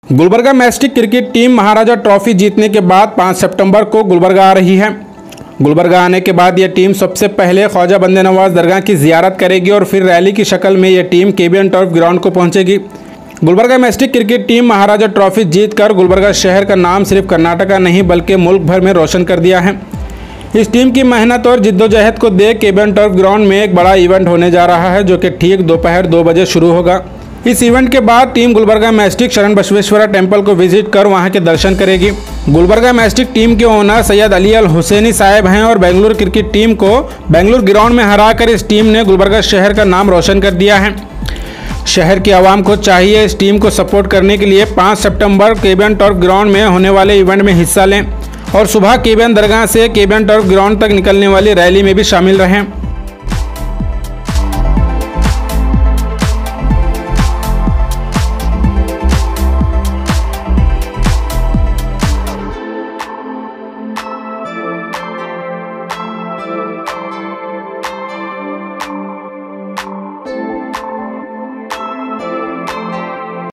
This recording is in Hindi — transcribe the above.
Gulbarga mystic cricket team Maharaja trophy जीतने के बाद 5 सितंबर को गुलबर्गा आ रही है। गुलबर्गा आने के बाद यह टीम सबसे पहले ख्वाजा बंदे नवाज दरगाह की जियारत करेगी और फिर रैली की शक्ल में यह टीम केबीएन टर्फ ग्राउंड को पहुंचेगी। Gulbarga mystic cricket team Maharaja trophy जीतकर गुलबर्गा शहर का नाम सिर्फ कर्नाटका नहीं बल्कि मुल्क भर में रोशन कर दिया है। इस टीम की मेहनत और जिद्दोजहद को देख केबीएन टर्फ ग्राउंड में एक बड़ा इवेंट होने जा रहा है, जो कि ठीक दोपहर 2 बजे शुरू होगा। इस इवेंट के बाद टीम गुलबर्गा मैस्टिक शरण बसवेश्वरा टेंपल को विजिट कर वहां के दर्शन करेगी। गुलबर्गा मैस्टिक टीम के ओनर सैयद अली अल हुसैनी साहब हैं और बेंगलुरु क्रिकेट टीम को बेंगलुरु ग्राउंड में हराकर इस टीम ने गुलबर्गा शहर का नाम रोशन कर दिया है। शहर की आवाम को चाहिए इस टीम को सपोर्ट करने के लिए 5 सितंबर केबीएन टर्फ ग्राउंड में होने वाले इवेंट में हिस्सा लें और सुबह केबीएन दरगाह से केबीएन टर्फ ग्राउंड तक निकलने वाली रैली में भी शामिल रहें।